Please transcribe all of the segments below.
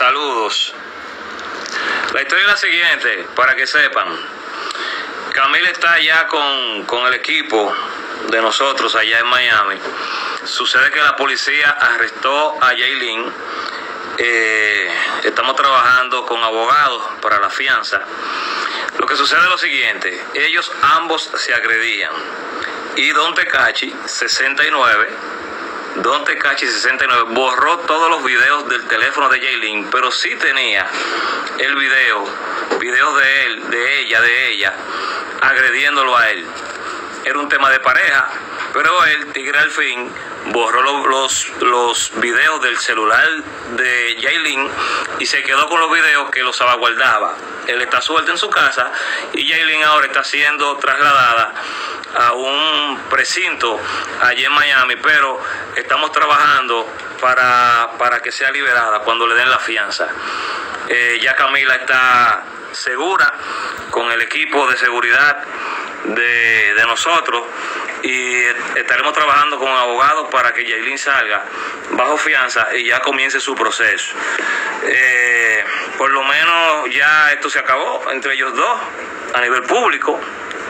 Saludos. La historia es la siguiente, para que sepan. Camila está allá con el equipo de nosotros allá en Miami. Sucede que la policía arrestó a Yailin. Estamos trabajando con abogados para la fianza. Lo que sucede es lo siguiente: ellos ambos se agredían. Y Don Tecachi 69 borró todos los videos del teléfono de Yailin, pero sí tenía el videos de él, de ella, agrediéndolo a él. Era un tema de pareja, pero el tigre al fin borró los videos del celular de Yailin y se quedó con los videos que los salvaguardaba. Él está suelto en su casa y Yailin ahora está siendo trasladada a un precinto allí en Miami, pero estamos trabajando para que sea liberada cuando le den la fianza. Ya Camila está segura con el equipo de seguridad de nosotros y estaremos trabajando con abogados para que Yailin salga bajo fianza y ya comience su proceso. Por lo menos ya esto se acabó entre ellos dos a nivel público.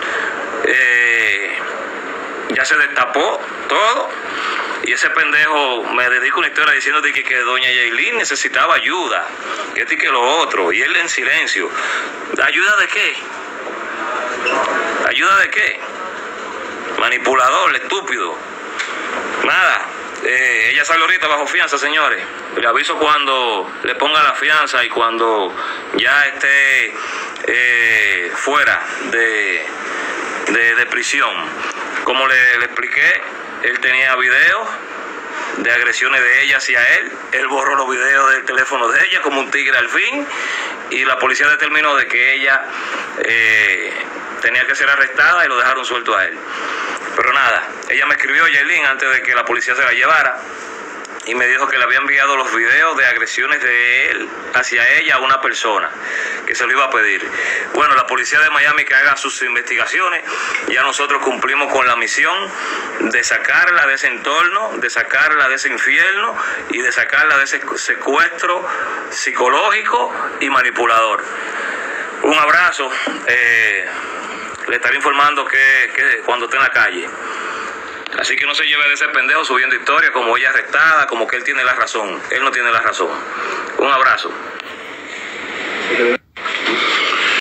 Ya se destapó todo y ese pendejo me dedica una historia diciendo que doña Yailin necesitaba ayuda, que esto y que lo otro, y él en silencio. ¿Ayuda de qué? ¿Ayuda de qué? Manipulador, estúpido. Nada. Ella sale ahorita bajo fianza, señores. Le aviso cuando le ponga la fianza y cuando ya esté fuera de prisión. Como le expliqué, él tenía videos de agresiones de ella hacia él. Él borró los videos del teléfono de ella como un tigre al fin, y la policía determinó de que ella tenía que ser arrestada y lo dejaron suelto a él. Pero nada, ella me escribió, Yailin, antes de que la policía se la llevara, y me dijo que le había enviado los videos de agresiones de él hacia ella a una persona, que se lo iba a pedir. Bueno, la policía de Miami que haga sus investigaciones. Ya nosotros cumplimos con la misión de sacarla de ese entorno, de sacarla de ese infierno y de sacarla de ese secuestro psicológico y manipulador. Un abrazo. Le estaré informando que cuando esté en la calle. Así que no se lleve de ese pendejo subiendo historias como ella arrestada, como que él tiene la razón. Él no tiene la razón. Un abrazo.